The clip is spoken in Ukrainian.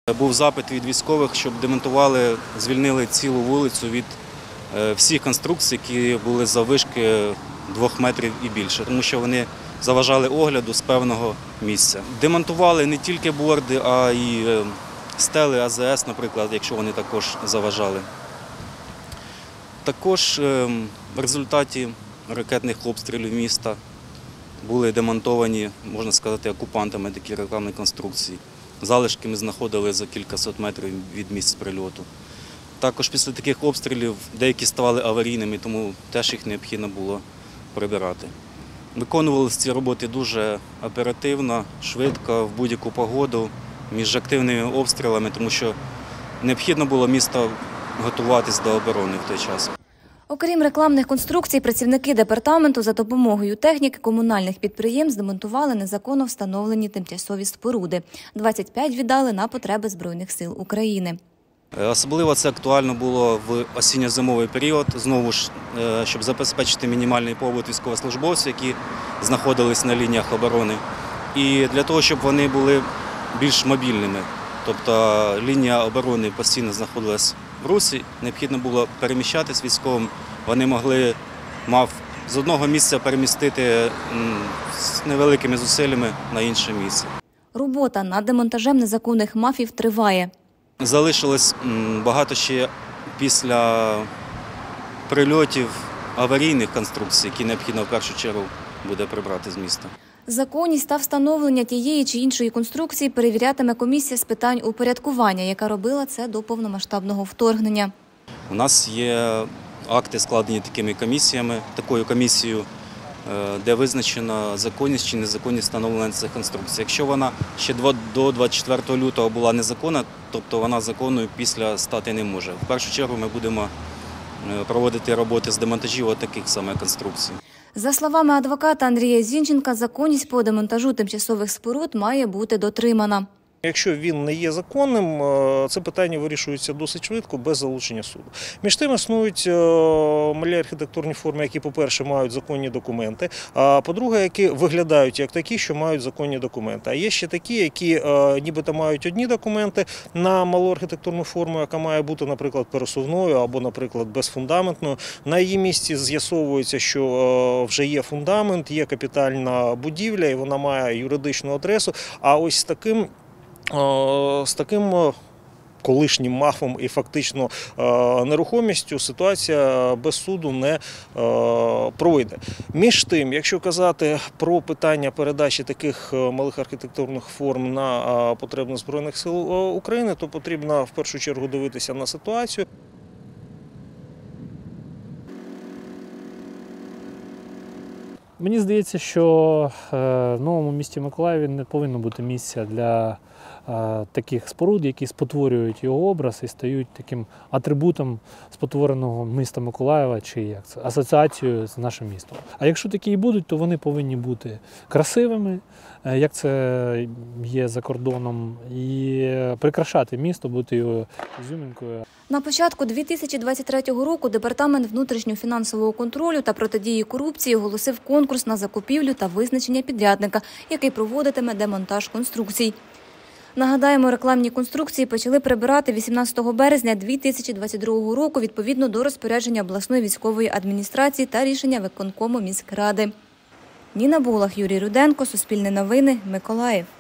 Був запит від військових, щоб демонтували, звільнили цілу вулицю від всіх конструкцій, які були заввишки 2 метрів і більше, тому що вони заважали огляду з певного місця. Демонтували не тільки борди, а й стели АЗС, наприклад, якщо вони також заважали. Також в результаті ракетних обстрілів міста були демонтовані, можна сказати, окупантами такі рекламні конструкції. Залишки ми знаходили за кількасот метрів від місць прильоту. Також після таких обстрілів деякі ставали аварійними, тому теж їх необхідно було прибирати. Виконувалися ці роботи дуже оперативно, швидко, в будь-яку погоду, між активними обстрілами, тому що необхідно було місто готуватись до оборони в той час. Окрім рекламних конструкцій, працівники департаменту за допомогою техніки комунальних підприємств демонтували незаконно встановлені тимчасові споруди. 25 віддали на потреби Збройних сил України. Особливо це актуально було в осінньо-зимовий період, знову ж, щоб забезпечити мінімальний побут військовослужбовців, які знаходились на лініях оборони, і для того, щоб вони були більш мобільними. Тобто лінія оборони постійно знаходилась в русі, необхідно було переміщатись військовим, вони могли з одного місця перемістити з невеликими зусиллями на інше місце. Робота над демонтажем незаконних МАФів триває. Залишилось багато ще після прильотів аварійних конструкцій, які необхідно в першу чергу буде прибрати з міста. Законність та встановлення тієї чи іншої конструкції перевірятиме комісія з питань упорядкування, яка робила це до повномасштабного вторгнення. У нас є акти, складені такою комісією, де визначена законність чи незаконність встановлення цих конструкцій. Якщо вона ще до 24 лютого була незаконна, тобто вона законною після стати не може. В першу чергу ми будемо проводити роботи з демонтажів таких саме конструкцій. За словами адвоката Андрія Зінченка, законність по демонтажу тимчасових споруд має бути дотримана. Якщо він не є законним, це питання вирішується досить швидко, без залучення суду. Між тим існують малі архітектурні форми, які, по-перше, мають законні документи, а по-друге, які виглядають як такі, що мають законні документи. А є ще такі, які нібито мають одні документи на малу архітектурну форму, яка має бути, наприклад, пересувною або, наприклад, безфундаментною. На її місці з'ясовується, що вже є фундамент, є капітальна будівля і вона має юридичну адресу, а ось з таким колишнім МАФом і фактично нерухомістю ситуація без суду не пройде. Між тим, якщо казати про питання передачі таких малих архітектурних форм на потреби Збройних сил України, то потрібно в першу чергу дивитися на ситуацію. Мені здається, що в новому місті Миколаєві не повинно бути місця для таких споруд, які спотворюють його образ і стають таким атрибутом спотвореного міста Миколаєва чи асоціацією з нашим містом. А якщо такі і будуть, то вони повинні бути красивими, як це є за кордоном, і прикрашати місто, бути його ізюминкою. На початку 2023 року Департамент внутрішньо-фінансового контролю та протидії корупції оголосив конкурс на закупівлю та визначення підрядника, який проводитиме демонтаж конструкцій. Нагадаємо, рекламні конструкції почали прибирати 18 березня 2022 року відповідно до розпорядження обласної військової адміністрації та рішення виконкому міськради. Ніна Булах, Юрій Руденко, Суспільне новини, Миколаїв.